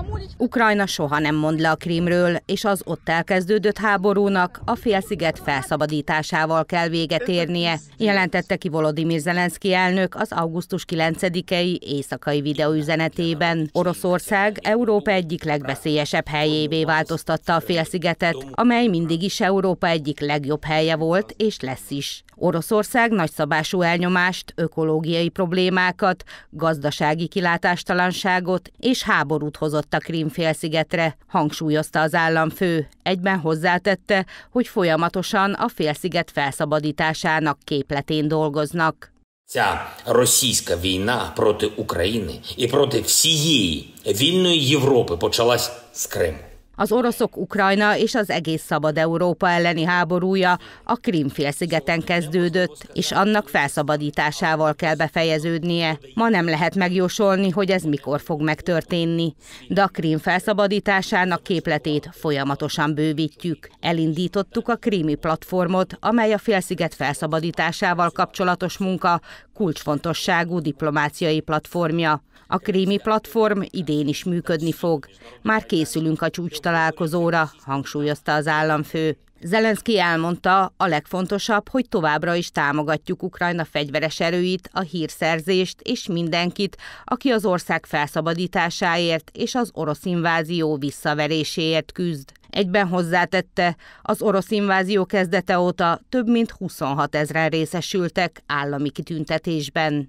Ukrajna soha nem mond le a Krímről, és az ott elkezdődött háborúnak a félsziget felszabadításával kell véget érnie, jelentette ki Volodymyr Zelenszky elnök az augusztus 9-i éjszakai videóüzenetében. Oroszország Európa egyik legveszélyesebb helyévé változtatta a félszigetet, amely mindig is Európa egyik legjobb helye volt és lesz is. Oroszország nagyszabású elnyomást, ökológiai problémákat, gazdasági kilátástalanságot és háborút hozott a Krím-félszigetre, hangsúlyozta az államfő. Egyben hozzátette, hogy folyamatosan a félsziget felszabadításának képletén dolgoznak. Ця російська війна проти України і проти всієї вільної Європи почалась з Криму. Az oroszok Ukrajna és az egész szabad Európa elleni háborúja a Krím-félszigeten kezdődött, és annak felszabadításával kell befejeződnie. Ma nem lehet megjósolni, hogy ez mikor fog megtörténni, de a Krím felszabadításának képletét folyamatosan bővítjük. Elindítottuk a krími platformot, amely a félsziget felszabadításával kapcsolatos munka kulcsfontosságú diplomáciai platformja. A krími platform idén is működni fog. Már készülünk a csúcstalálkozóra, hangsúlyozta az államfő. Zelenszky elmondta, a legfontosabb, hogy továbbra is támogatjuk Ukrajna fegyveres erőit, a hírszerzést és mindenkit, aki az ország felszabadításáért és az orosz invázió visszaveréséért küzd. Egyben hozzátette, az orosz invázió kezdete óta több mint 26 000 részesültek állami kitüntetésben.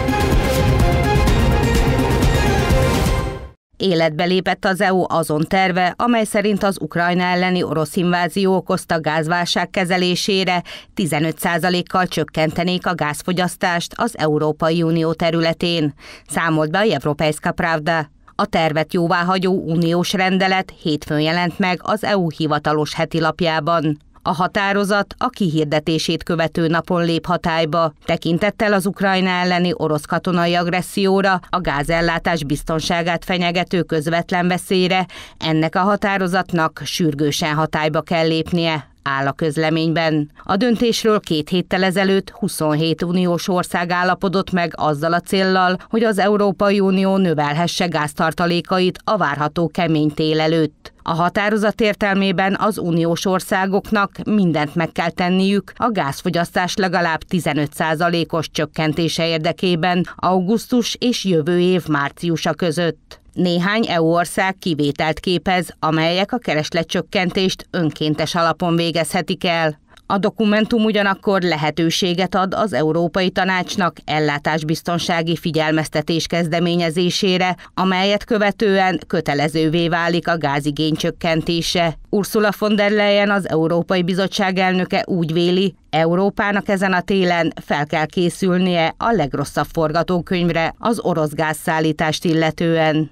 Életbe lépett az EU azon terve, amely szerint az Ukrajna elleni orosz invázió okozta gázválság kezelésére 15%-kal csökkentenék a gázfogyasztást az Európai Unió területén, számolt be a Европейска Правда. A tervet jóváhagyó uniós rendelet hétfőn jelent meg az EU hivatalos hetilapjában. A határozat a kihirdetését követő napon lép hatályba. Tekintettel az Ukrajna elleni orosz katonai agresszióra, a gázellátás biztonságát fenyegető közvetlen veszélyre, ennek a határozatnak sürgősen hatályba kell lépnie, áll a közleményben. A döntésről 2 héttel ezelőtt 27 uniós ország állapodott meg azzal a céllal, hogy az Európai Unió növelhesse gáztartalékait a várható kemény tél előtt. A határozat értelmében az uniós országoknak mindent meg kell tenniük a gázfogyasztás legalább 15%-os csökkentése érdekében augusztus és jövő év márciusa között. Néhány EU ország kivételt képez, amelyek a keresletcsökkentést önkéntes alapon végezhetik el. A dokumentum ugyanakkor lehetőséget ad az Európai Tanácsnak ellátásbiztonsági figyelmeztetés kezdeményezésére, amelyet követően kötelezővé válik a gázigény csökkentése. Ursula von der Leyen, az Európai Bizottság elnöke úgy véli, Európának ezen a télen fel kell készülnie a legrosszabb forgatókönyvre az orosz gázszállítást illetően.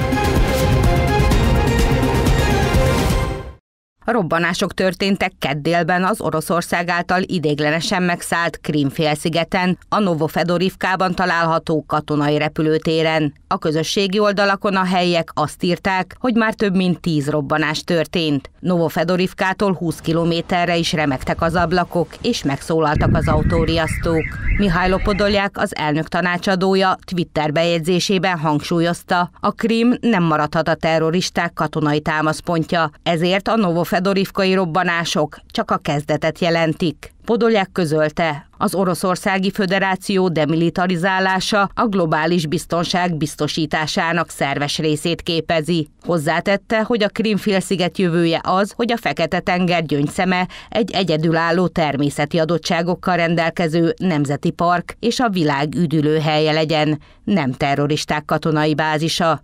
Robbanások történtek kedd délben az Oroszország által ideiglenesen megszállt Krím-félszigeten, a Novofedorivkában található katonai repülőtéren. A közösségi oldalakon a helyiek azt írták, hogy már több mint 10 robbanás történt. Novofedorivkától 20 kilométerre is remegtek az ablakok, és megszólaltak az autóriasztók. Mihailo Podolyak, az elnök tanácsadója Twitter bejegyzésében hangsúlyozta, a Krím nem maradhat a terroristák katonai támaszpontja, ezért a novofedorivkai robbanások csak a kezdetet jelentik. Podolyak közölte, az Oroszországi Föderáció demilitarizálása a globális biztonság biztosításának szerves részét képezi. Hozzátette, hogy a Krím-félsziget jövője az, hogy a Fekete-tenger gyöngyszeme egy egyedülálló természeti adottságokkal rendelkező nemzeti park és a világ üdülőhelye legyen, nem terroristák katonai bázisa.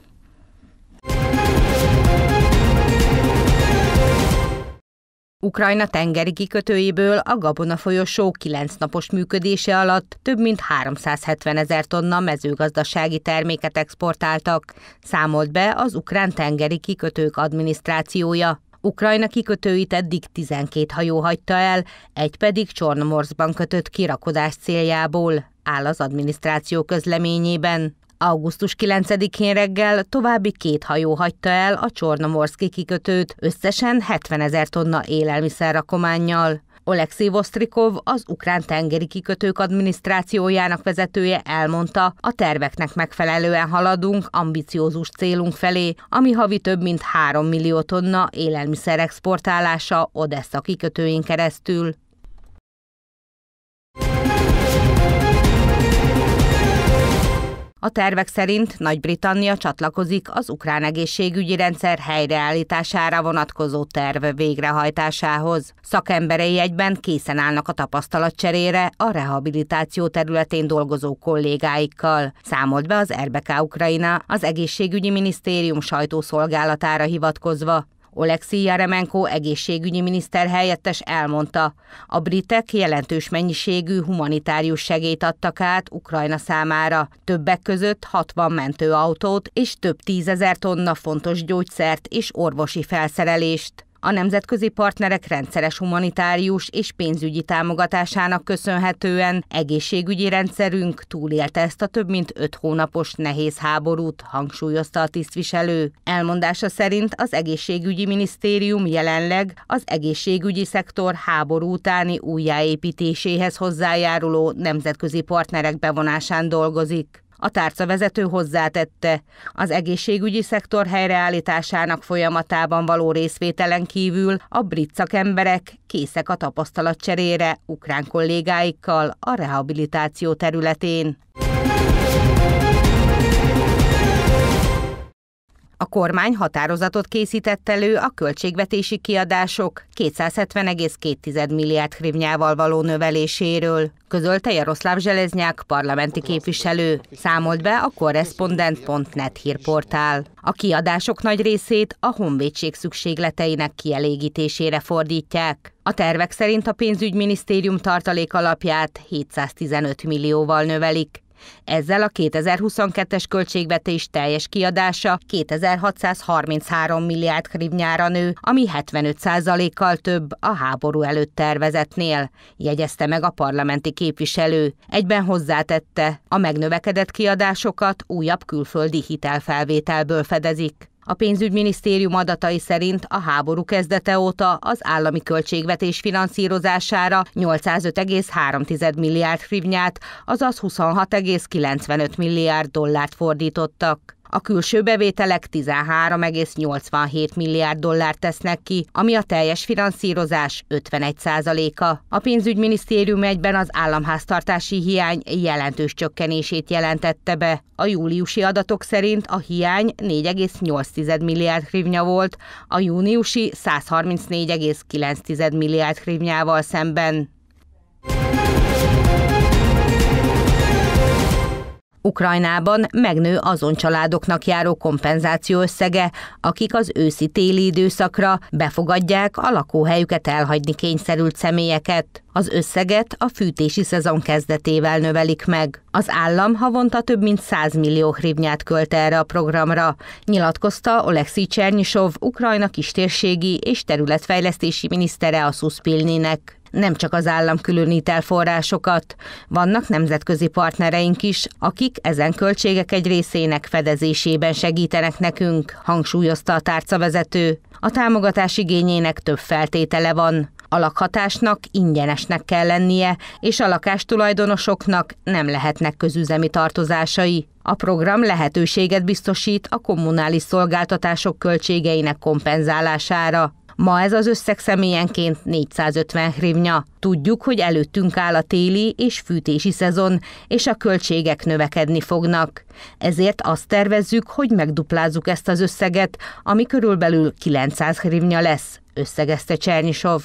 Ukrajna tengeri kikötőjéből a Gabona folyosó 9 napos működése alatt több mint 370 000 tonna mezőgazdasági terméket exportáltak, számolt be az ukrán tengeri kikötők adminisztrációja. Ukrajna kikötőit eddig 12 hajó hagyta el, egy pedig Csornomorszkban kötött kirakodás céljából, áll az adminisztráció közleményében. Augusztus 9-én reggel további 2 hajó hagyta el a csornomorszki kikötőt, összesen 70 000 tonna élelmiszerrakománnyal. Oleksij Vosztrikov, az ukrán tengeri kikötők adminisztrációjának vezetője elmondta, a terveknek megfelelően haladunk ambiciózus célunk felé, ami havi több mint 3 millió tonna élelmiszer exportálása Odessa kikötőjén keresztül. A tervek szerint Nagy-Britannia csatlakozik az ukrán egészségügyi rendszer helyreállítására vonatkozó terv végrehajtásához. Szakemberei egyben készen állnak a tapasztalatcserére a rehabilitáció területén dolgozó kollégáikkal, számolt be az RBK Ukrajna az egészségügyi minisztérium sajtószolgálatára hivatkozva. Oleksij Jaremenko egészségügyi miniszter helyettes elmondta, a britek jelentős mennyiségű humanitárius segélyt adtak át Ukrajna számára, többek között 60 mentőautót és több 10 000 tonna fontos gyógyszert és orvosi felszerelést. A nemzetközi partnerek rendszeres humanitárius és pénzügyi támogatásának köszönhetően egészségügyi rendszerünk túlélte ezt a több mint 5 hónapos nehéz háborút, hangsúlyozta a tisztviselő. Elmondása szerint az egészségügyi minisztérium jelenleg az egészségügyi szektor háború utáni újjáépítéséhez hozzájáruló nemzetközi partnerek bevonásán dolgozik. A tárcavezető hozzátette, az egészségügyi szektor helyreállításának folyamatában való részvételen kívül a brit szakemberek készek a tapasztalatcserére ukrán kollégáikkal a rehabilitáció területén. A kormány határozatot készített elő a költségvetési kiadások 270,2 milliárd hrivnyával való növeléséről, közölte Jaroszláv Zseleznyák parlamenti képviselő, számolt be a Korrespondent.net hírportál. A kiadások nagy részét a honvédség szükségleteinek kielégítésére fordítják. A tervek szerint a pénzügyminisztérium tartalék alapját 715 millióval növelik. Ezzel a 2022-es költségvetés teljes kiadása 2633 milliárd hrivnyára nő, ami 75%-kal több a háború előtt tervezetnél, jegyezte meg a parlamenti képviselő. Egyben hozzátette, a megnövekedett kiadásokat újabb külföldi hitelfelvételből fedezik. A pénzügyminisztérium adatai szerint a háború kezdete óta az állami költségvetés finanszírozására 805,3 milliárd hrivnyát, azaz 26,95 milliárd dollárt fordítottak. A külső bevételek 13,87 milliárd dollárt tesznek ki, ami a teljes finanszírozás 51%-a. A pénzügyminisztérium egyben az államháztartási hiány jelentős csökkenését jelentette be. A júliusi adatok szerint a hiány 4,8 milliárd hrivnya volt, a júniusi 134,9 milliárd hrivnyával szemben. Ukrajnában megnő azon családoknak járó kompenzáció összege, akik az őszi-téli időszakra befogadják a lakóhelyüket elhagyni kényszerült személyeket. Az összeget a fűtési szezon kezdetével növelik meg. Az állam havonta több mint 100 millió hrivnyát költ erre a programra, nyilatkozta Oleksij Csernyisov, Ukrajna kistérségi és területfejlesztési minisztere a Suszpilninek. Nem csak az állam különít el forrásokat, vannak nemzetközi partnereink is, akik ezen költségek egy részének fedezésében segítenek nekünk, hangsúlyozta a tárcavezető. A támogatás igényének több feltétele van. A lakhatásnak ingyenesnek kell lennie, és a lakástulajdonosoknak nem lehetnek közüzemi tartozásai. A program lehetőséget biztosít a kommunális szolgáltatások költségeinek kompenzálására. Ma ez az összeg személyenként 450 hrivnya. Tudjuk, hogy előttünk áll a téli és fűtési szezon, és a költségek növekedni fognak. Ezért azt tervezzük, hogy megduplázzuk ezt az összeget, ami körülbelül 900 hrivnya lesz, összegezte Csernyisov.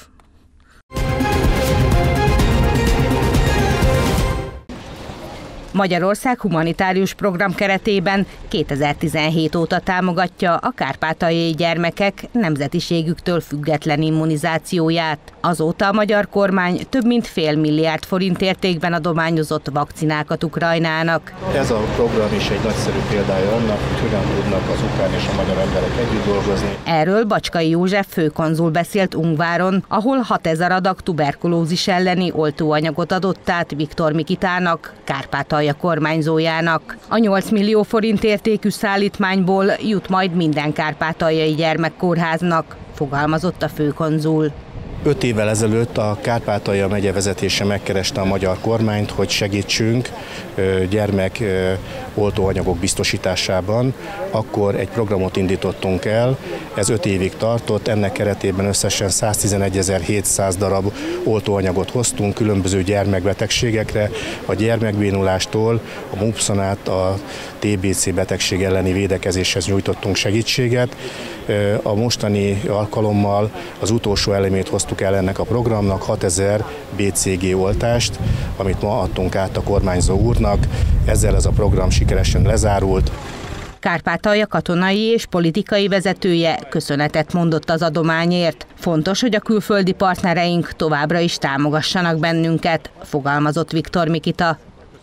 Magyarország humanitárius program keretében 2017 óta támogatja a kárpátaljai gyermekek nemzetiségüktől független immunizációját. Azóta a magyar kormány több mint fél milliárd forint értékben adományozott vakcinákat Ukrajnának. Ez a program is egy nagyszerű példája annak, hogy hogyan tudnak az ukrán és a magyar emberek együtt dolgozni. Erről Bacskai József főkonzul beszélt Ungváron, ahol 6000 adag tuberkulózis elleni oltóanyagot adott át Viktor Mikitának, Kárpátalja kormányzójának. A 8 millió forint értékű szállítmányból jut majd minden kárpátaljai gyermekkórháznak, fogalmazott a főkonzul. 5 évvel ezelőtt a Kárpátalja megye vezetése megkereste a magyar kormányt, hogy segítsünk gyermek oltóanyagok biztosításában. Akkor egy programot indítottunk el, ez 5 évig tartott, ennek keretében összesen 111.700 darab oltóanyagot hoztunk különböző gyermekbetegségekre, a gyermekbénulástól a MUPS-on át a TBC betegség elleni védekezéshez nyújtottunk segítséget. A mostani alkalommal az utolsó elemét hoztuk el ennek a programnak, 6000 BCG oltást, amit ma adtunk át a kormányzó úrnak. Ezzel ez a program sikeresen lezárult. Kárpátalja katonai és politikai vezetője köszönetet mondott az adományért. Fontos, hogy a külföldi partnereink továbbra is támogassanak bennünket, fogalmazott Viktor Mikita.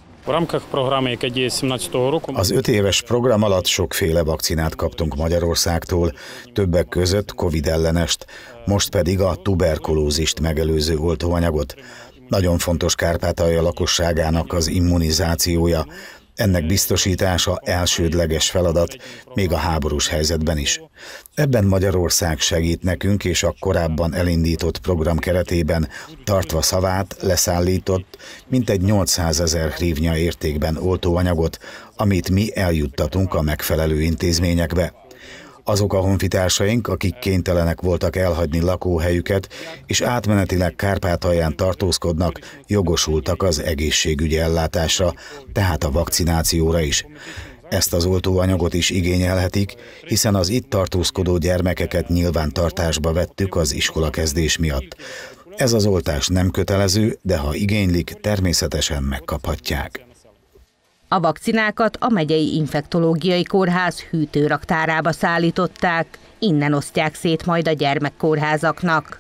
Az 5 éves program alatt sokféle vakcinát kaptunk Magyarországtól, többek között Covid ellenest, most pedig a tuberkulózist megelőző oltóanyagot. Nagyon fontos Kárpátalja lakosságának az immunizációja. Ennek biztosítása elsődleges feladat, még a háborús helyzetben is. Ebben Magyarország segít nekünk, és a korábban elindított program keretében tartva szavát leszállított mintegy 800 000 hrivnya értékben oltóanyagot, amit mi eljuttatunk a megfelelő intézményekbe. Azok a honfitársaink, akik kénytelenek voltak elhagyni lakóhelyüket, és átmenetileg Kárpátalján tartózkodnak, jogosultak az egészségügyi ellátásra, tehát a vakcinációra is. Ezt az oltóanyagot is igényelhetik, hiszen az itt tartózkodó gyermekeket nyilvántartásba vettük az iskolakezdés miatt. Ez az oltás nem kötelező, de ha igénylik, természetesen megkaphatják. A vakcinákat a megyei infektológiai kórház hűtőraktárába szállították, innen osztják szét majd a gyermekkórházaknak.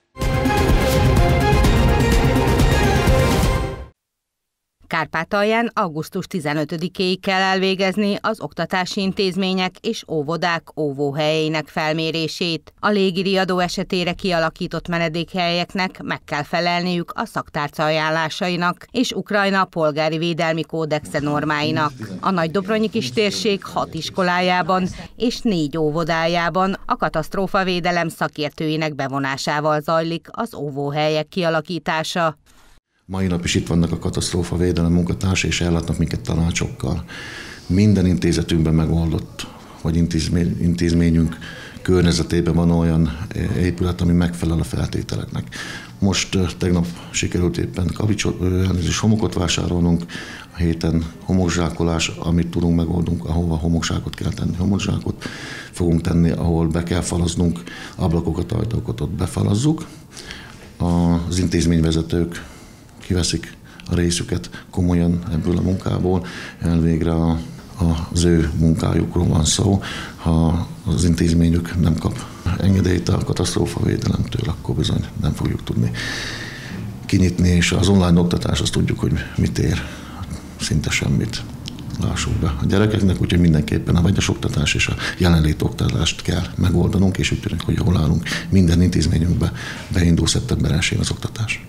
Kárpátalján augusztus 15-éig kell elvégezni az oktatási intézmények és óvodák óvóhelyeinek felmérését. A légiriadó esetére kialakított menedékhelyeknek meg kell felelniük a szaktárca ajánlásainak és Ukrajna polgári védelmi kódexe normáinak. A Nagydobronyi kistérség 6 iskolájában és 4 óvodájában a katasztrófavédelem szakértőinek bevonásával zajlik az óvóhelyek kialakítása. Mai nap is itt vannak a katasztrófavédelem munkatárs, és ellátnak minket tanácsokkal. Minden intézetünkben megoldott, vagy intézményünk környezetében van olyan épület, ami megfelel a feltételeknek. Most tegnap sikerült éppen homokot vásárolnunk, a héten homokzsákolás, amit tudunk megoldunk, ahova homokzsákot kell tenni, homokzsákot fogunk tenni, ahol be kell falaznunk, ablakokat, ajtókat ott befalazzuk. Az intézményvezetők kiveszik a részüket komolyan ebből a munkából, elvégre az ő munkájukról van szó. Ha az intézményük nem kap engedélyt a katasztrófavédelemtől, akkor bizony nem fogjuk tudni kinyitni, és az online oktatás, azt tudjuk, hogy mit ér, szinte semmit. Lássuk be a gyerekeknek, úgyhogy mindenképpen a vegyes oktatás és a jelenlét oktatást kell megoldanunk, és úgy tűnik, hogy jól állunk. Minden intézményünkbe beindul szeptember 1-én az oktatás.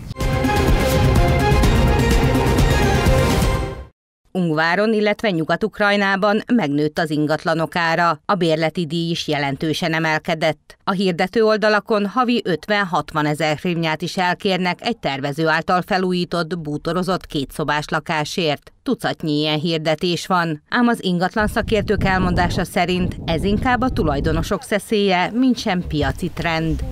Ungváron, illetve Nyugat-Ukrajnában megnőtt az ingatlanok ára, a bérleti díj is jelentősen emelkedett. A hirdető oldalakon havi 50-60 ezer hrivnyát is elkérnek egy tervező által felújított, bútorozott 2 szobás lakásért. Tucatnyi ilyen hirdetés van, ám az ingatlan szakértők elmondása szerint ez inkább a tulajdonosok szeszélye, mint sem piaci trend.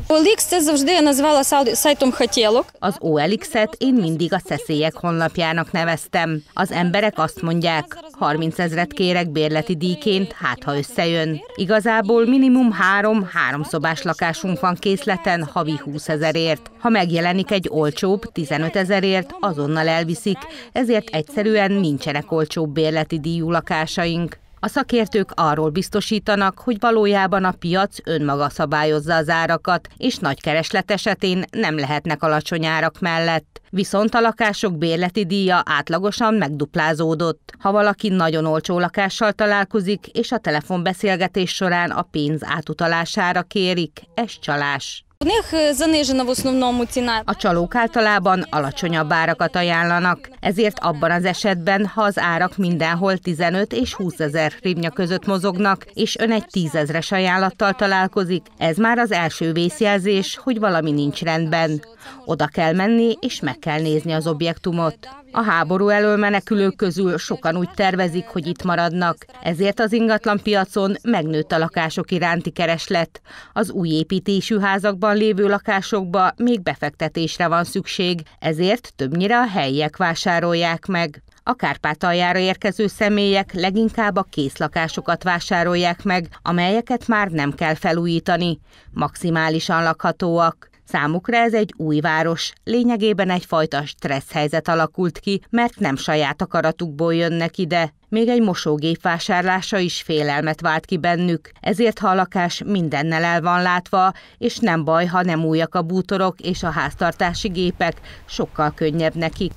Az OLX-et én mindig a szeszélyek honlapjának neveztem. Az emberek azt mondják, 30 000 kérek bérleti díjként, hát ha összejön. Igazából minimum 3 szobás lakásunk van készleten havi 20 000-ért. Ha megjelenik egy olcsóbb 15 000-ért, azonnal elviszik, ezért egyszerűen nincsenek olcsóbb bérleti díjú lakásaink. A szakértők arról biztosítanak, hogy valójában a piac önmaga szabályozza az árakat, és nagy kereslet esetén nem lehetnek alacsony árak mellett. Viszont a lakások bérleti díja átlagosan megduplázódott. Ha valaki nagyon olcsó lakással találkozik, és a telefonbeszélgetés során a pénz átutalására kérik, ez csalás. A csalók általában alacsonyabb árakat ajánlanak, ezért abban az esetben, ha az árak mindenhol 15 és 20 ezer hrivnya között mozognak, és ön egy 10 000-es ajánlattal találkozik, ez már az első vészjelzés, hogy valami nincs rendben. Oda kell menni, és meg kell nézni az objektumot. A háború elől menekülők közül sokan úgy tervezik, hogy itt maradnak, ezért az ingatlanpiacon megnőtt a lakások iránti kereslet. Az új építésű házakban lévő lakásokba még befektetésre van szükség, ezért többnyire a helyiek vásárolják meg. A Kárpátaljára érkező személyek leginkább a készlakásokat vásárolják meg, amelyeket már nem kell felújítani, maximálisan lakhatóak. Számukra ez egy új város, lényegében egyfajta stressz helyzet alakult ki, mert nem saját akaratukból jönnek ide. Még egy mosógép vásárlása is félelmet vált ki bennük, ezért ha a lakás mindennel el van látva, és nem baj, ha nem újak a bútorok és a háztartási gépek, sokkal könnyebb nekik.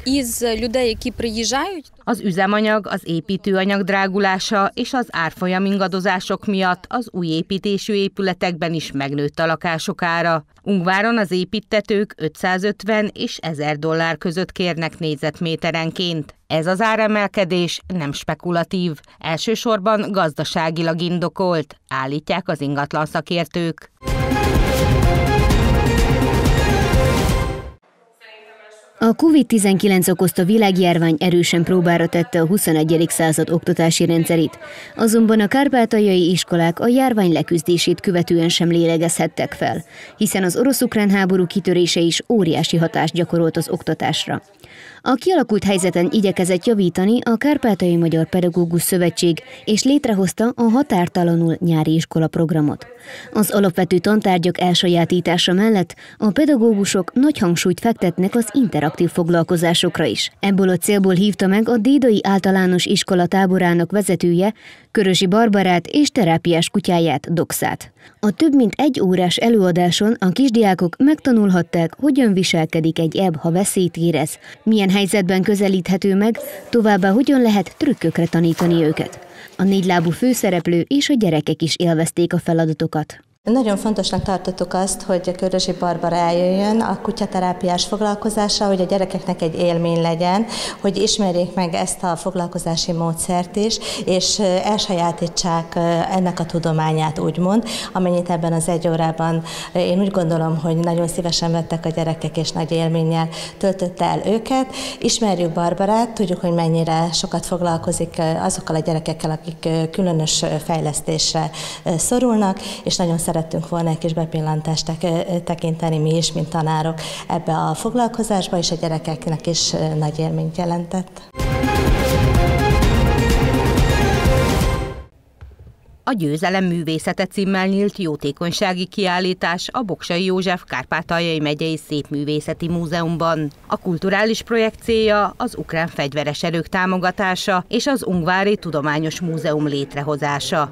Az üzemanyag, az építőanyag drágulása és az árfolyam ingadozások miatt az új építésű épületekben is megnőtt a lakások ára. Ungváron az építtetők 550 és $1000 között kérnek négyzetméterenként. Ez az áremelkedés nem spekulatív, elsősorban gazdaságilag indokolt, állítják az ingatlan szakértők. A COVID-19 okozta világjárvány erősen próbára tette a 21. század oktatási rendszerét, azonban a kárpátaljai iskolák a járvány leküzdését követően sem lélegezhettek fel, hiszen az orosz-ukrán háború kitörése is óriási hatást gyakorolt az oktatásra. A kialakult helyzeten igyekezett javítani a Kárpátaljai Magyar Pedagógus Szövetség, és létrehozta a Határtalanul nyári iskola programot. Az alapvető tantárgyak elsajátítása mellett a pedagógusok nagy hangsúlyt fektetnek az interaktív foglalkozásokra is. Ebből a célból hívta meg a Dédai Általános Iskola táborának vezetője, Körösi Barbarát és terápiás kutyáját, Doxát. A több mint 1 órás előadáson a kisdiákok megtanulhatták, hogyan viselkedik egy ebb, ha veszélyt érez, milyen helyzetben közelíthető meg, továbbá hogyan lehet trükkökre tanítani őket. A 4 lábú főszereplő és a gyerekek is élvezték a feladatokat. Nagyon fontosnak tartottuk azt, hogy a Körösi Barbara eljöjjön a kutyaterápiás foglalkozásra, hogy a gyerekeknek egy élmény legyen, hogy ismerjék meg ezt a foglalkozási módszert is, és elsajátítsák ennek a tudományát, úgymond, amennyit ebben az 1 órában én úgy gondolom, hogy nagyon szívesen vettek a gyerekek, és nagy élménnyel töltötte el őket. Ismerjük Barbarát, tudjuk, hogy mennyire sokat foglalkozik azokkal a gyerekekkel, akik különös fejlesztésre szorulnak, és nagyon szerettünk volna egy kis bepillantást tekinteni mi is, mint tanárok ebbe a foglalkozásba, és a gyerekeknek is nagy élményt jelentett. A Győzelem művészete címmel nyílt jótékonysági kiállítás a Boksay József Kárpátaljai megyei Szépművészeti Múzeumban. A kulturális projekt célja az ukrán fegyveres erők támogatása és az Ungvári Tudományos Múzeum létrehozása.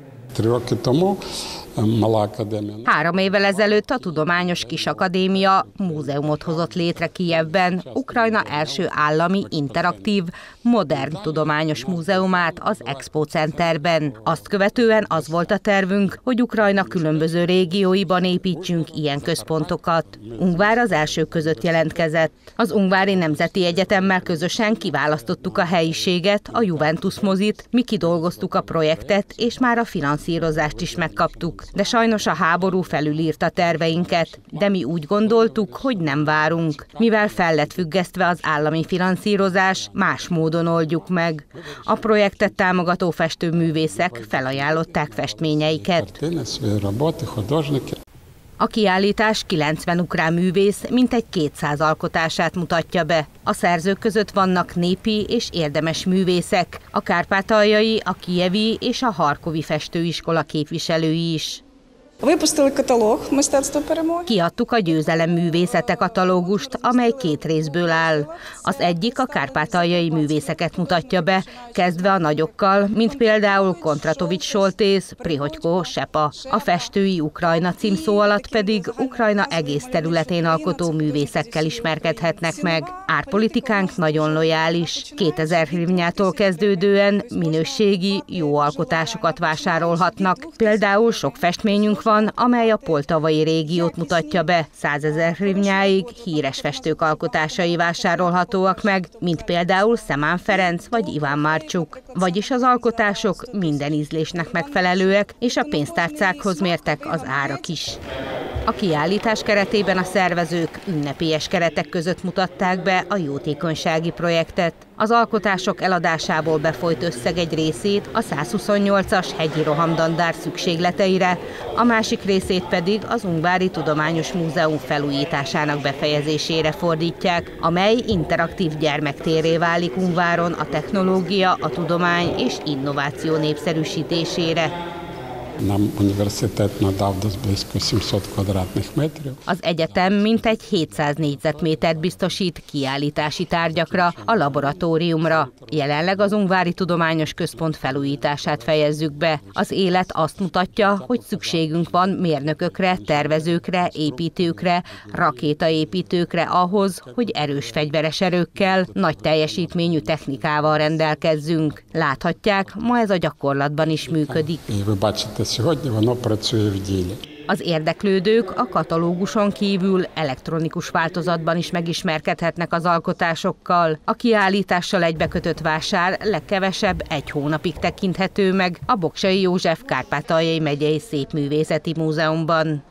3 évvel ezelőtt a Tudományos Kisakadémia múzeumot hozott létre Kijevben, Ukrajna első állami, interaktív, modern tudományos múzeumát az Expo Centerben. Azt követően az volt a tervünk, hogy Ukrajna különböző régióiban építsünk ilyen központokat. Ungvár az első között jelentkezett. Az Ungvári Nemzeti Egyetemmel közösen kiválasztottuk a helyiséget, a Juventus mozit, mi kidolgoztuk a projektet, és már a finanszírozást is megkaptuk. De sajnos a háború felülírta terveinket, de mi úgy gondoltuk, hogy nem várunk. Mivel fel lett függesztve az állami finanszírozás, más módon oldjuk meg. A projektet támogató festőművészek felajánlották festményeiket. A kiállítás 90 ukrán művész mintegy 200 alkotását mutatja be. A szerzők között vannak népi és érdemes művészek, a kárpátaljai, a kijevi és a harkovi festőiskola képviselői is. Kiadtuk a Győzelem művészete katalógust, amely 2 részből áll. Az egyik a kárpátaljai művészeket mutatja be, kezdve a nagyokkal, mint például Kontratovics Soltész, Prihogyko Sepa. A festői Ukrajna címszó alatt pedig Ukrajna egész területén alkotó művészekkel ismerkedhetnek meg. Árpolitikánk nagyon lojális. 2000 hrivnyától kezdődően minőségi, jó alkotásokat vásárolhatnak. Például sok festményünk van, van, amely a poltavai régiót mutatja be. 100 000 hrivnyáig híres festők alkotásai vásárolhatóak meg, mint például Szemán Ferenc vagy Iván Marcsuk. Vagyis az alkotások minden ízlésnek megfelelőek, és a pénztárcákhoz mértek az árak is. A kiállítás keretében a szervezők ünnepélyes keretek között mutatták be a jótékonysági projektet. Az alkotások eladásából befolyt összeg egy részét a 128-as hegyi rohamdandár szükségleteire, a másik részét pedig az Ungvári Tudományos Múzeum felújításának befejezésére fordítják, amely interaktív gyermektérré válik Ungváron a technológia, a tudomány és innováció népszerűsítésére. Az egyetem mintegy 700 négyzetmétert biztosít kiállítási tárgyakra, a laboratóriumra. Jelenleg az Ungvári Tudományos Központ felújítását fejezzük be. Az élet azt mutatja, hogy szükségünk van mérnökökre, tervezőkre, építőkre, rakétaépítőkre ahhoz, hogy erős fegyveres erőkkel, nagy teljesítményű technikával rendelkezzünk. Láthatják, ma ez a gyakorlatban is működik. Az érdeklődők a katalóguson kívül elektronikus változatban is megismerkedhetnek az alkotásokkal. A kiállítással egybekötött vásár legkevesebb 1 hónapig tekinthető meg a Boksay József Kárpátaljai Megyei Szépművészeti Múzeumban.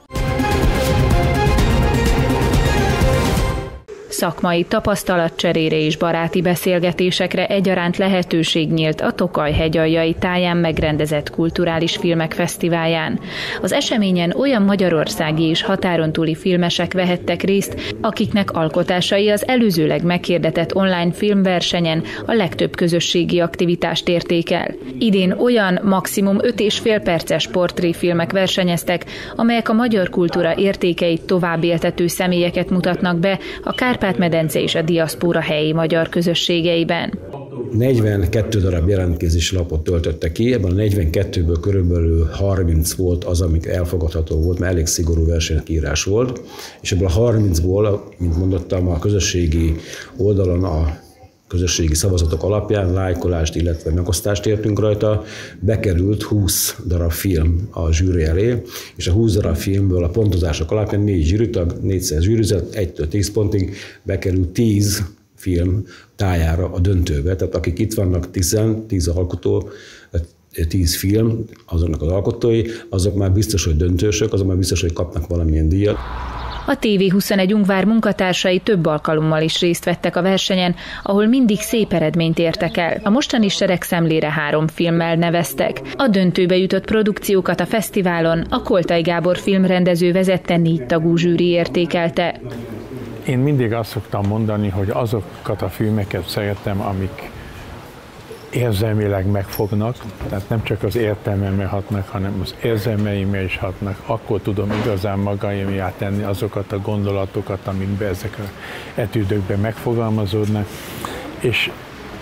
Szakmai tapasztalatcserére és baráti beszélgetésekre egyaránt lehetőség nyílt a Tokaj hegyaljai táján megrendezett kulturális filmek fesztiválján. Az eseményen olyan magyarországi és határon túli filmesek vehettek részt, akiknek alkotásai az előzőleg meghirdetett online filmversenyen a legtöbb közösségi aktivitást érték el. Idén olyan maximum 5,5 perces portréfilmek versenyeztek, amelyek a magyar kultúra értékeit továbbéltető személyeket mutatnak be a Kárpát-medence és a diaszpóra helyi magyar közösségeiben. 42 darab jelentkezési lapot töltötte ki, ebben a 42-ből körülbelül 30 volt az, amik elfogadható volt, mert elég szigorú versenykírás volt, és ebből a 30-ból, mint mondottam, a közösségi oldalon a közösségi szavazatok alapján lájkolást, illetve megosztást értünk rajta, bekerült 20 darab film a zsűri elé, és a 20 darab filmből a pontozások alapján 4 zsűritag, 4-szer zsűrizett, 1-től 10 pontig bekerült 10 film tájára a döntőbe. Tehát akik itt vannak 10 alkotó, 10 film, azoknak az alkotói, azok már biztos, hogy döntősök, azok már biztos, hogy kapnak valamilyen díjat. A TV21 Ungvár munkatársai több alkalommal is részt vettek a versenyen, ahol mindig szép eredményt értek el. A mostani seregszemlére 3 filmmel neveztek. A döntőbe jutott produkciókat a fesztiválon a Koltai Gábor filmrendező vezette 4 tagú zsűri értékelte. Én mindig azt szoktam mondani, hogy azokat a filmeket szeretem, amik érzelmileg megfognak, tehát nem csak az értelmemmel hatnak, hanem az érzelmeimmel is hatnak, akkor tudom igazán magaimjá tenni azokat a gondolatokat, amikbe ezek az etűdökben megfogalmazódnak, és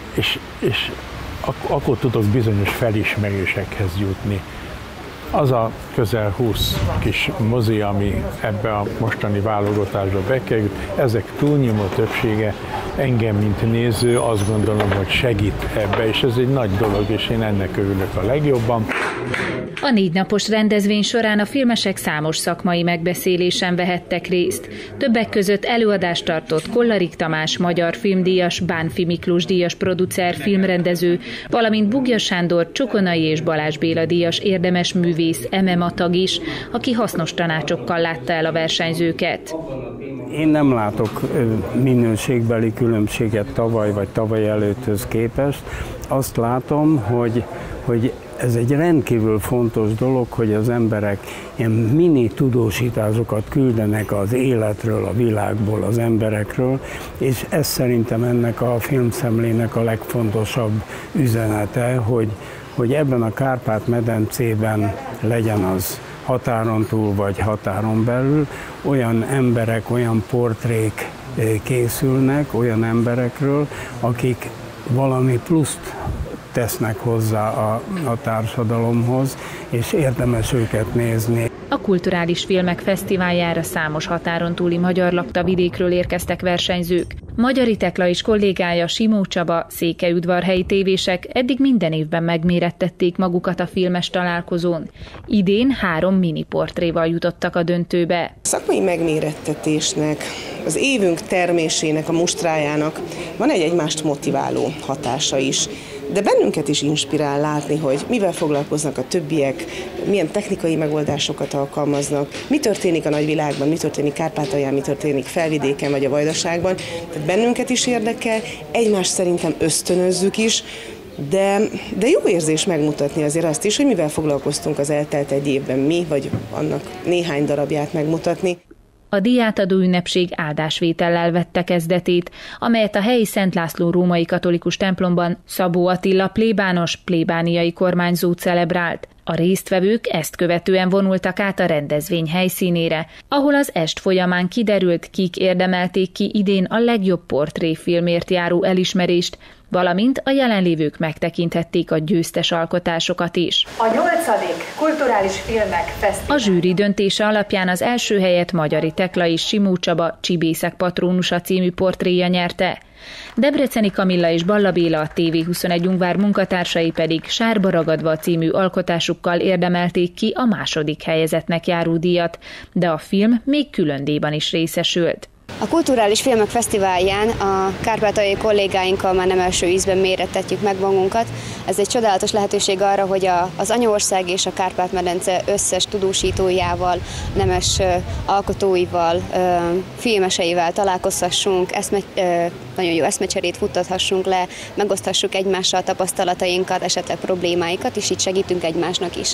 akkor tudok bizonyos felismerésekhez jutni. Az a közel 20 kis mozi, ami ebbe a mostani válogatásba bekerült, ezek túlnyomó többsége engem, mint néző, azt gondolom, hogy segít ebbe, és ez egy nagy dolog, és én ennek örülök a legjobban. A 4 napos rendezvény során a filmesek számos szakmai megbeszélésen vehettek részt. Többek között előadást tartott Kollarik Tamás, magyar filmdíjas, Bánfi Miklós díjas producer, filmrendező, valamint Bugja Sándor, Csokonai és Balázs Béla díjas érdemes művész, MMA tag is, aki hasznos tanácsokkal látta el a versenyzőket. Én nem látok minőségbeli különbséget tavaly vagy tavaly előtthöz képest. Azt látom, hogy ez egy rendkívül fontos dolog, hogy az emberek ilyen mini tudósításokat küldenek az életről, a világból, az emberekről, és ez szerintem ennek a filmszemlének a legfontosabb üzenete, hogy ebben a Kárpát-medencében legyen az határon túl vagy határon belül, olyan emberek, olyan portrék készülnek olyan emberekről, akik valami pluszt tesznek hozzá a társadalomhoz, és érdemes őket nézni. A Kulturális Filmek Fesztiváljára számos határon túli magyar lakta vidékről érkeztek versenyzők. Magyari Tekla és kollégája Simó Csaba, székelyudvarhelyi tévések eddig minden évben megmérettették magukat a filmes találkozón. Idén 3 miniportréval jutottak a döntőbe. Szakmai megmérettetésnek, az évünk termésének, a mustrájának van egy egymást motiváló hatása is. De bennünket is inspirál látni, hogy mivel foglalkoznak a többiek, milyen technikai megoldásokat alkalmaznak, mi történik a nagyvilágban, mi történik Kárpátalján, mi történik Felvidéken vagy a Vajdaságban. Tehát bennünket is érdekel, egymást szerintem ösztönözzük is, de jó érzés megmutatni azért azt is, hogy mivel foglalkoztunk az eltelt egy évben mi, vagy annak néhány darabját megmutatni. A díjátadó ünnepség áldásvétellel vette kezdetét, amelyet a helyi Szent László római katolikus templomban Szabó Attila plébános plébániai kormányzó celebrált. A résztvevők ezt követően vonultak át a rendezvény helyszínére, ahol az est folyamán kiderült, kik érdemelték ki idén a legjobb portréfilmért járó elismerést, valamint a jelenlévők megtekinthették a győztes alkotásokat is. A 8. Kulturális Filmek Fesztivál. A zsűri döntése alapján az első helyet Magyari Tekla és Simó Csaba Csibészek patrónusa című portréja nyerte. Debreceni Kamilla és Balla Béla, a TV21 Ungvár munkatársai pedig Sárba ragadva című alkotásukkal érdemelték ki a második helyezettnek járó díjat, de a film még külön díjban is részesült. A Kulturális Filmek Fesztiválján a kárpátaljai kollégáinkkal már nem első ízben mérettetjük meg magunkat. Ez egy csodálatos lehetőség arra, hogy az anyaország és a Kárpát-medence összes tudósítójával, nemes alkotóival, filmeseivel találkozhassunk, nagyon jó eszmecserét futtathassunk le, megoszthassuk egymással tapasztalatainkat, esetleg problémáikat, és így segítünk egymásnak is.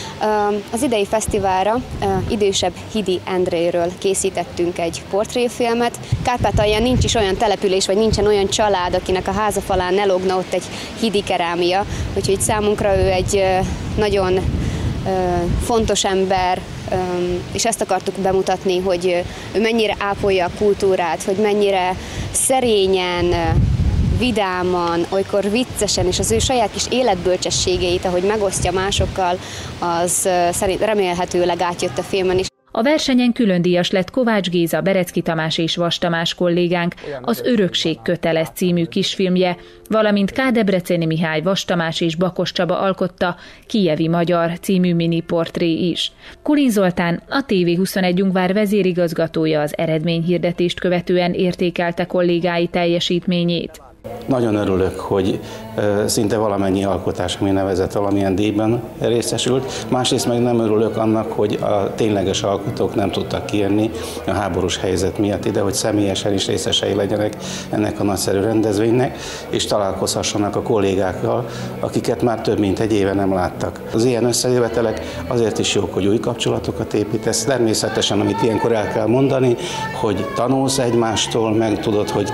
Az idei fesztiválra idősebb Hidi Endréről készítettünk egy portréfilmet. Kárpátalján nincs is olyan település, vagy nincsen olyan család, akinek a házafalán ne lógna ott egy hidi kerámia, úgyhogy számunkra ő egy nagyon fontos ember, és ezt akartuk bemutatni, hogy ő mennyire ápolja a kultúrát, hogy mennyire szerényen, vidáman, olykor viccesen, és az ő saját kis életbölcsességeit, ahogy megosztja másokkal, az remélhetőleg átjött a filmen is. A versenyen külön díjas lett Kovács Géza, Berecki Tamás és Vas Tamás kollégánk, az Örökség kötelez című kisfilmje, valamint K. Debreceni Mihály, Vas Tamás és Bakos Csaba alkotta Kijevi Magyar című miniportré is. Kulin Zoltán, a TV21 Ungvár vezérigazgatója az eredményhirdetést követően értékelte kollégái teljesítményét. Nagyon örülök, hogy szinte valamennyi alkotás, ami nevezett valamilyen díjban részesült. Másrészt meg nem örülök annak, hogy a tényleges alkotók nem tudtak kijönni a háborús helyzet miatt ide, hogy személyesen is részesei legyenek ennek a nagyszerű rendezvénynek, és találkozhassanak a kollégákkal, akiket már több mint egy éve nem láttak. Az ilyen összejövetelek azért is jók, hogy új kapcsolatokat építesz. Természetesen, amit ilyenkor el kell mondani, hogy tanulsz egymástól, meg tudod, hogy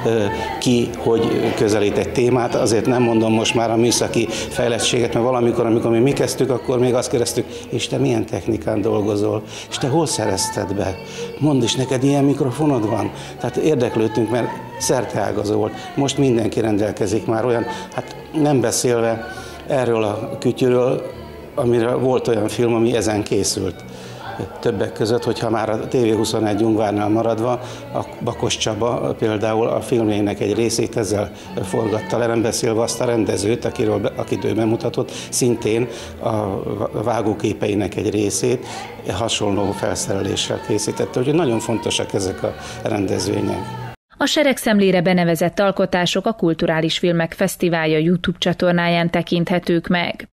ki hogy közelít egy témát. Azért nem mondom most már a műszaki fejlettséget, mert valamikor, amikor mi kezdtük, akkor még azt kérdeztük, és te milyen technikán dolgozol, és te hol szerezted be? Mondd is, neked ilyen mikrofonod van? Tehát érdeklődtünk, mert szerteágazó volt. Most mindenki rendelkezik már olyan, hát nem beszélve erről a kütyűről, amire volt olyan film, ami ezen készült. Többek között, hogyha már a TV21 Ungvárnál maradva, a Bakos Csaba például a filmjének egy részét ezzel forgatta le, nem beszélve azt a rendezőt, akit ő bemutatott, szintén a vágóképeinek egy részét hasonló felszereléssel készítette, úgyhogy nagyon fontosak ezek a rendezvények. A seregszemlére benevezett alkotások a Kulturális Filmek Fesztiválja YouTube csatornáján tekinthetők meg.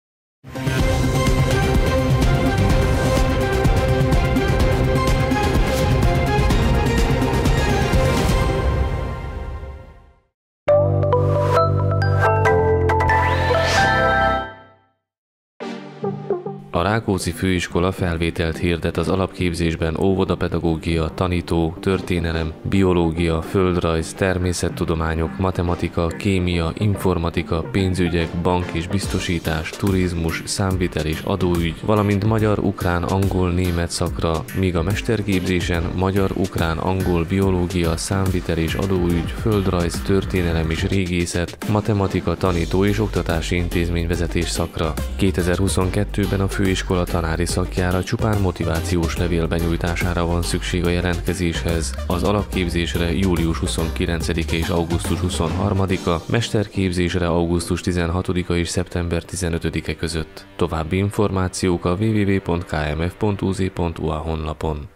A Rákóczi Főiskola felvételt hirdet az alapképzésben óvodapedagógia, tanító, történelem, biológia, földrajz, természettudományok, matematika, kémia, informatika, pénzügyek, bank és biztosítás, turizmus, számvitel és adóügy, valamint magyar, ukrán, angol, német szakra, míg a mesterképzésen magyar, ukrán, angol, biológia, számvitel és adóügy, földrajz, történelem és régészet, matematika, tanító és oktatási intézményvezetés szakra. 2022-ben a főiskola főiskola tanári szakjára csupán motivációs levél benyújtására van szükség a jelentkezéshez. Az alapképzésre július 29-e és augusztus 23-a, mesterképzésre augusztus 16-a és szeptember 15-e között. További információk a www.kmf.uz.ua honlapon.